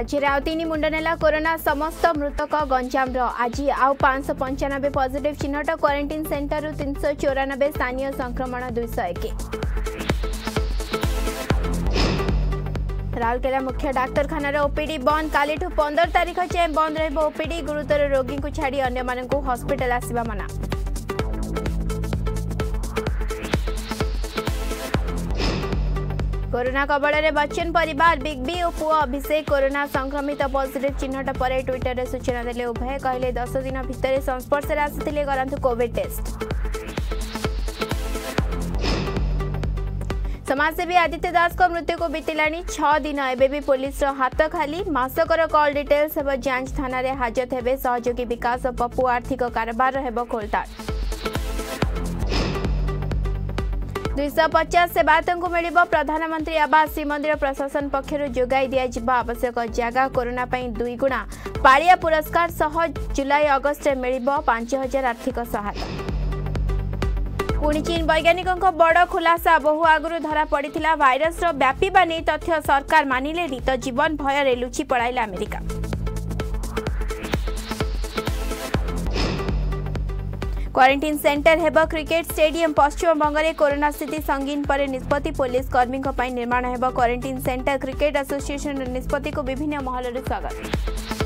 राज्य आउ 3 मुंड नेला कोरोना समस्त मृतक गंजाम आज आउ 595 पॉजिटिव चिन्हट क्वारंटाइन सेंटर 394 स्थानीय संक्रमण 201। राउरकेला मुख्य डाक्तरखाना ओपीडी बंद काली 15 तारीख जाए बंद रहिबो ओपीडी गुरुतर रोगी को छाड़ी अन्य मानकु हॉस्पिटल आसीबा मना। कोरोना कबल में बच्चन परिवार बिग बी और पुआ अभिषेक कोरोना संक्रमित पॉजिटिव चिन्हट पर ट्विटर रे सूचना देले उभय कहले 10 दिन भितर संस्पर्श आसिथिले करंतु कोविड टेस्ट। समाजसेवी आदित्य दास को मृत्यु को बीतिलानी 6 दिन एबे भी पुलिस हाथ खाली मासकर कॉल डिटेल्स हेब जांच थाना रे हाजत हेबे सहयोगी विकास पप्पू आर्थिक कारोबार हेब खोलताड़। 250 सेवायतों मिल प्रधानमंत्री आवास श्रीमंदिर प्रशासन पक्षर जोगाई दिया आवश्यक जगह कोरोना 2 गुणा पालिया पुरस्कार सह जुलाई अगस्त मिल 5000 आर्थिक सहायता। पुणी चीन वैज्ञानिकों बड़ खुलासा बहु आगु धरा पड़ा भाइरस व्यापीवा नहीं तथ्य सरकार मानिले तो जीवन भय लुचि पड़ाइला अमेरिका। क्वारंटाइन सेंटर हेब क्रिकेट स्टेडियम पश्चिम बंग में कोरोना स्थिति संगीन पर निष्पत्ति पुलिस कर्मी निर्माण हेब क्वारंटाइन सेंटर क्रिकेट एसोसिएशन निष्पत्ति को विभिन्न महल स्वागत।